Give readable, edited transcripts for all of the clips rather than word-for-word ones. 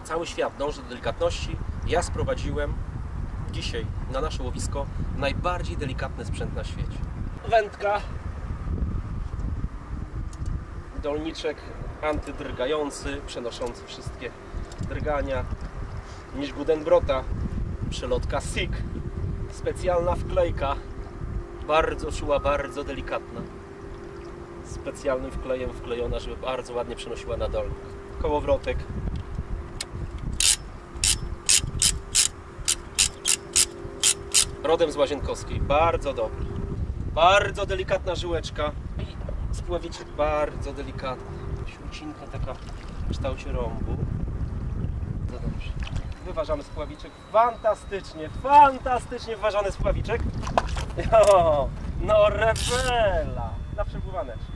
cały świat dąży do delikatności. Ja sprowadziłem dzisiaj na nasze łowisko najbardziej delikatny sprzęt na świecie. Wędka, dolniczek antydrgający, przenoszący wszystkie drgania, niż Gudenbrota, przelotka SIG, specjalna wklejka, bardzo czuła, bardzo delikatna, specjalnym wklejem wklejona, żeby bardzo ładnie przenosiła na dolnik. Kołowrotek, rodem z Łazienkowskiej, bardzo dobry, bardzo delikatna żyłeczka i spławiczek bardzo delikatny, śrucinka taka w kształcie rąbu. No dobrze. Wyważamy spławiczek, fantastycznie wyważany spławiczek. O, no rewela, na przepływaneczkę.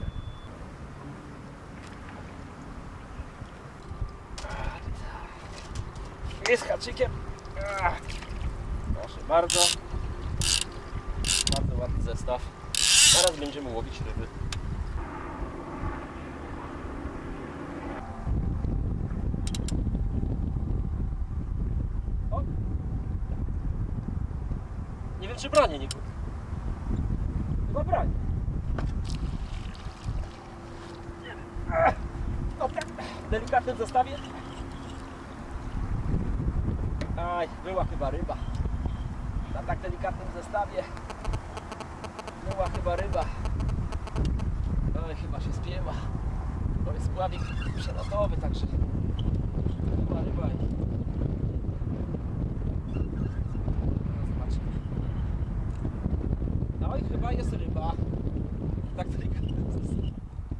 Jest haczykiem. Proszę bardzo. Bardzo ładny zestaw. Teraz będziemy łowić ryby. O! Nie wiem, czy branie nie kupi. Chyba branie. O tak, w delikatnym zestawie. Aj, była chyba ryba. Na tak delikatnym zestawie była chyba ryba. Oj, chyba się spiewa. To jest spławik przelotowy, także była ryba. Zobaczmy. Oj, chyba jest ryba. Tak delikatnym zestawie.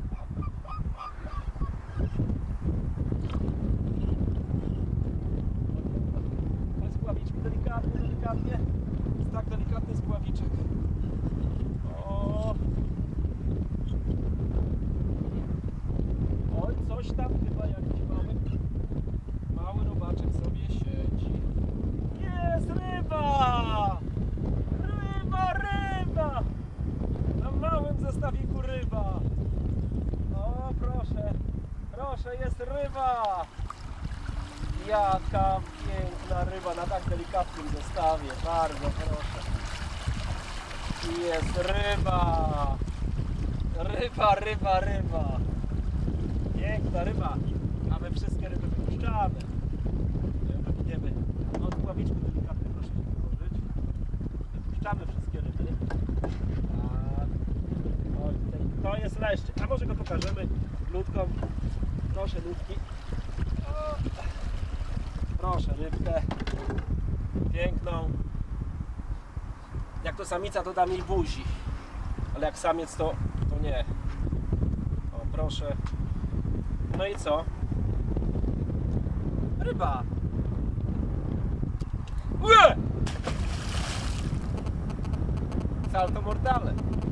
Delikatnie. Jest tak delikatny spławiczek. O! Oj, coś tam chyba jakiś mały robaczek sobie siedzi. Jest ryba! Ryba! Na małym zestawiku ryba. O, proszę, jest ryba! Jaka piękna ryba na tak delikatnym zestawie, bardzo proszę. Jest ryba! Ryba! Piękna ryba, a my wszystkie ryby wypuszczamy. Wiemy, od pławiczku delikatnie proszę wyłożyć. Wypuszczamy wszystkie ryby. Oj, to jest leszczyk, a może go pokażemy ludkom. Proszę ludki. Proszę rybkę piękną. Jak to samica, to da mi buzi, ale jak samiec, to nie. O, proszę. No i co? Ryba. Ue! Salto mortale.